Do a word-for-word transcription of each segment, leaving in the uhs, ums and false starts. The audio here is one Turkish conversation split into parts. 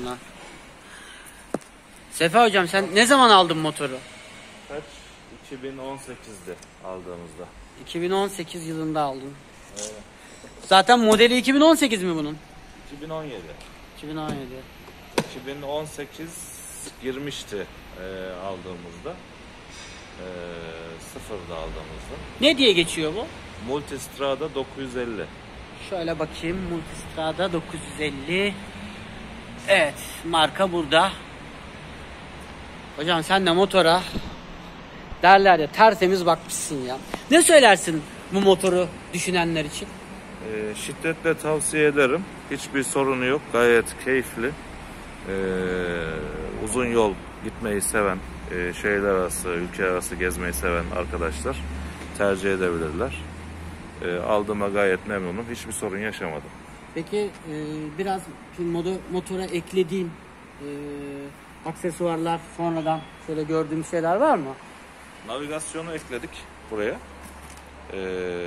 bunlar. Sefa hocam sen ne zaman aldın motoru? Kaç? iki bin on sekizde aldığımızda. iki bin on sekiz yılında aldın. Evet. Zaten modeli iki bin on sekiz mi bunun? iki bin on yedi. iki bin on yedi. iki bin on sekiz girmişti e, aldığımızda. E, sıfırda aldığımızda. Ne diye geçiyor bu? Multistrada dokuz yüz elli. Şöyle bakayım. Multistrada dokuz yüz elli. Evet, marka burada. Hocam sen de motora derler ya tertemiz bakmışsın ya. Ne söylersin bu motoru düşünenler için? E, şiddetle tavsiye ederim. Hiçbir sorunu yok. Gayet keyifli. E, uzun yol gitmeyi seven, e, şehirler arası, ülke arası gezmeyi seven arkadaşlar tercih edebilirler. E, aldığıma gayet memnunum. Hiçbir sorun yaşamadım. Peki e, biraz moda, motora eklediğin e, aksesuarlar sonradan şöyle gördüğüm şeyler var mı? Navigasyonu ekledik buraya. E,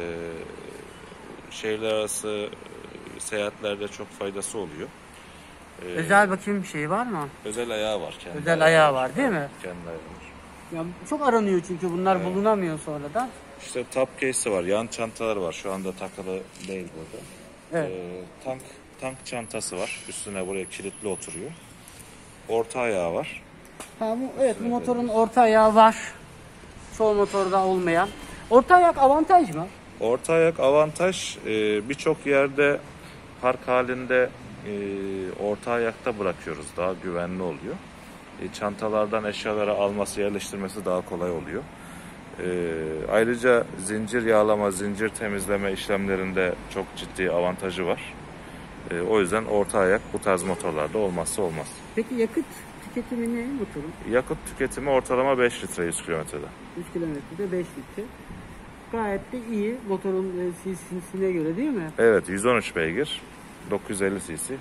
şehirler arası seyahatlerde çok faydası oluyor. E, özel bakayım şeyi var mı? özel ayağı var. Kendi özel ayağı var, var değil mi? Kendi ayağı var. Ya çok aranıyor çünkü bunlar evet. bulunamıyor sonradan. İşte top case'i var, yan çantalar var. Şu anda takılı değil burada. Evet. Ee, tank tank çantası var. Üstüne buraya kilitli oturuyor. Orta ayağı var. Ha, bu, evet bu motorun orta ayağı var. Çoğu motorda olmayan. Orta ayak avantaj mı? Orta ayak avantaj. Ee, Birçok yerde park halinde e, orta ayakta bırakıyoruz. Daha güvenli oluyor. E, çantalardan eşyaları alması, yerleştirmesi daha kolay oluyor. E, ayrıca zincir yağlama, zincir temizleme işlemlerinde çok ciddi avantajı var. E, o yüzden orta ayak bu tarz motorlarda olmazsa olmaz. Peki yakıt tüketimi ne motorun? Yakıt tüketimi ortalama beş litre yüz kilometrede. yüz kilometrede beş litre. Gayet de iyi motorun cc'sine göre değil mi? Evet, yüz on üç beygir, dokuz yüz elli cc.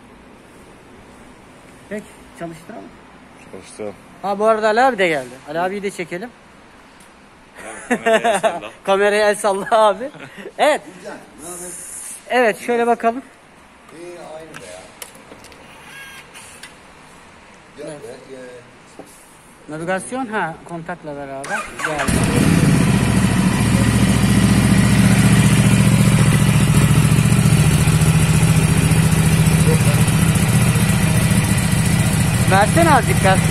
Peki çalıştıralım. Çalıştıralım. Ha bu arada Ali abi de geldi. Ali abiyi de çekelim. Kameraya el salla. Kameraya el salla abi. Evet. Evet şöyle bakalım. İyi aynı be ya. Evet. Navigasyon ha kontakla beraber geldi. Versene az dikkat.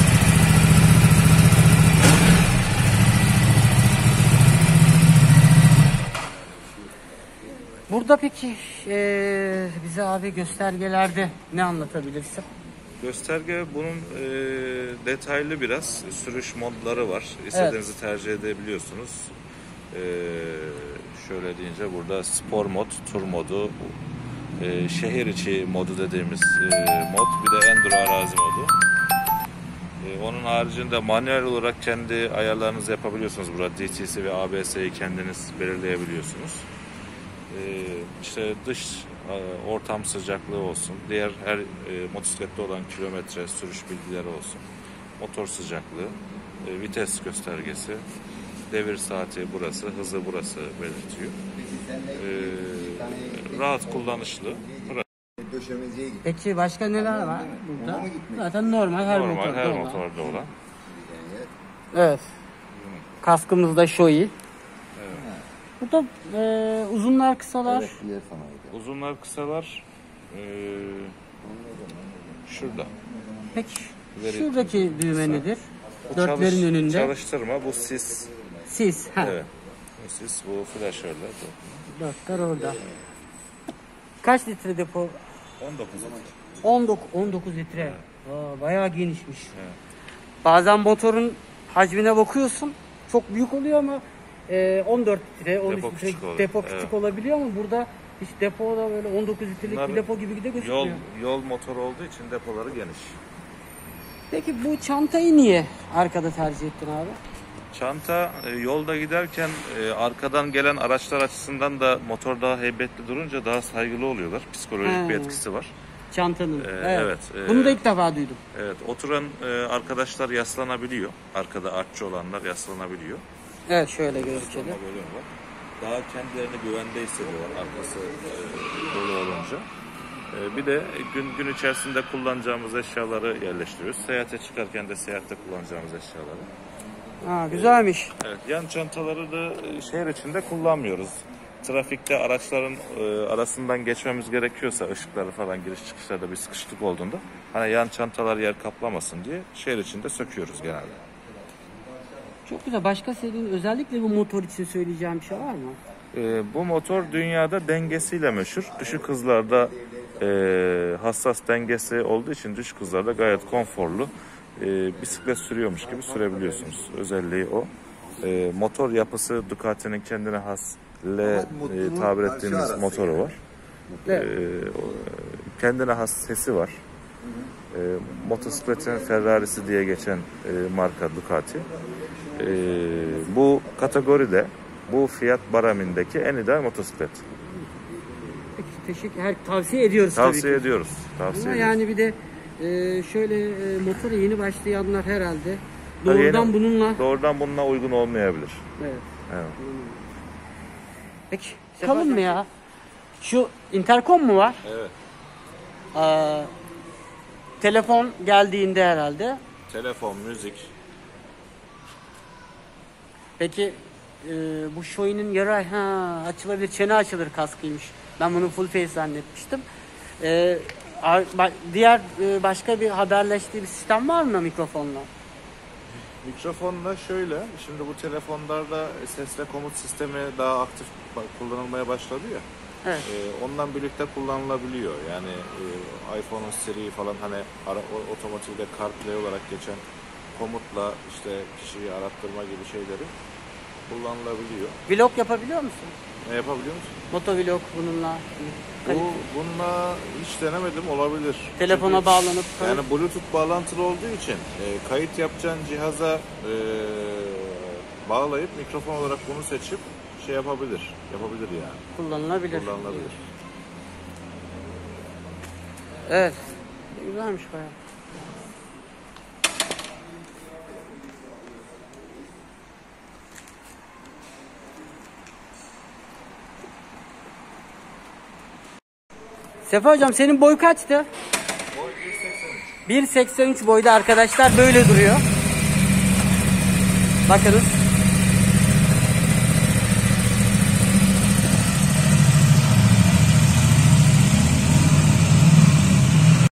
Burada peki e, bize abi göstergelerde ne anlatabilirsin? Gösterge bunun e, detaylı biraz sürüş modları var. İstediğinizi evet. tercih edebiliyorsunuz. E, şöyle deyince burada spor mod, tur modu, e, şehir içi modu dediğimiz e, mod, bir de enduro arazi modu. E, onun haricinde manuel olarak kendi ayarlarınızı yapabiliyorsunuz. Burada D T C ve A B S'yi kendiniz belirleyebiliyorsunuz. E, işte dış ortam sıcaklığı olsun, diğer her e, motosiklette olan kilometre sürüş bilgileri olsun, motor sıcaklığı, e, vites göstergesi, devir saati burası, hızı burası belirtiyor. E, rahat kullanışlı. Peki başka neler var burada? Zaten normal her normal, motorda, her olan. motorda olan. Evet. Kaskımızda Shoei. Burada e, uzunlar kısalar. Evet, uzunlar kısalar e, şurada. Peki Veri şuradaki düğme kısa. Nedir? Bu Dörtlerin çalış, önünde. Çalıştırma bu sis. Sis. Ha. Evet. Bu sis, bu flaşörler. Dörtler orada. Kaç litre depo? on dokuz litre. on dokuz, on dokuz litre. Evet. Aa, bayağı genişmiş. Evet. Bazen motorun hacmine bakıyorsun. Çok büyük oluyor ama e, on dört litre, on üç depo litre küçük oluyor. depo küçük Evet. olabiliyor ama burada hiç depoda böyle on dokuz litrelik Bunlar bir depo gibi de gözükmüyor. Yol, yol motoru olduğu için depoları geniş. Peki bu çantayı niye arkada tercih ettin abi? Çanta e, yolda giderken e, arkadan gelen araçlar açısından da motor daha heybetli durunca daha saygılı oluyorlar. Psikolojik He. bir etkisi var. Çantanın. Ee, evet. evet e, Bunu da ilk defa duydum. Evet, oturan e, arkadaşlar yaslanabiliyor. Arkada artçı olanlar yaslanabiliyor. Evet, şöyle gözükelim. Daha kendilerini güvende hissediyorlar arkası e, dolu olunca. E, bir de gün gün içerisinde kullanacağımız eşyaları yerleştiriyoruz. Seyahate çıkarken de seyahatte kullanacağımız eşyaları. Ha, güzelmiş. Evet, yan çantaları da şehir içinde kullanmıyoruz. Trafikte araçların e, arasından geçmemiz gerekiyorsa ışıkları falan giriş çıkışlarda bir sıkışıklık olduğunda hani yan çantalar yer kaplamasın diye şehir içinde söküyoruz genelde. Çok güzel. Başka senin özellikle bu motor için söyleyeceğim bir şey var mı? E, bu motor dünyada dengesiyle meşhur. Düşük hızlarda e, hassas dengesi olduğu için düşük hızlarda gayet konforlu. E, bisiklet sürüyormuş gibi sürebiliyorsunuz. Özelliği o. E, motor yapısı Ducati'nin kendine has L e, tabir ettiğimiz motoru var. Evet. E, o, kendine has sesi var. E, motosikletin Ferrari'si diye geçen e, marka Ducati. E, bu kategoride bu fiyat baramindeki en ideal motosiklet. Peki, teşekkür her tavsiye ediyoruz Tavsiye tabii ki. ediyoruz. Tavsiye Ama ediyoruz. yani bir de e, şöyle e, motora yeni başlayanlar herhalde doğrudan Yeni- bununla Doğrudan bununla uygun olmayabilir. evet. Evet. Peki. Bakalım mı ya? Şu interkom mu var? Evet. Ee, telefon geldiğinde herhalde. Telefon, müzik. Peki e, bu Shoei'nin yarı ha, açılabilir, çene açılır kaskıymış. Ben bunu full face zannetmiştim. E, a- ba- diğer e, başka bir haberleştiği bir sistem var mı mikrofonla? Mikrofonla şöyle, şimdi bu telefonlarda ses ve komut sistemi daha aktif kullanılmaya başladı ya. Evet. Ee, ondan birlikte kullanılabiliyor. Yani e, iPhone'un Siri falan hani ara, o- otomotivde CarPlay olarak geçen komutla işte kişiyi arattırma gibi şeyleri kullanılabiliyor. Vlog yapabiliyor musun? Ne yapabiliyor musun? Motovlog bununla. Bu, bununla hiç denemedim, olabilir. Telefona Çünkü bağlanıp yani Bluetooth bağlantılı olduğu için e, kayıt yapacağın cihaza e, bağlayıp mikrofon olarak bunu seçip şey yapabilir. Yapabilir yani. kullanılabilir. Kullanılabilir. Evet. Güzelmiş bayağı. Sefa hocam senin boy kaçtı? Boy bir seksen üç. bir seksen üç boyda arkadaşlar böyle duruyor. Bakınız.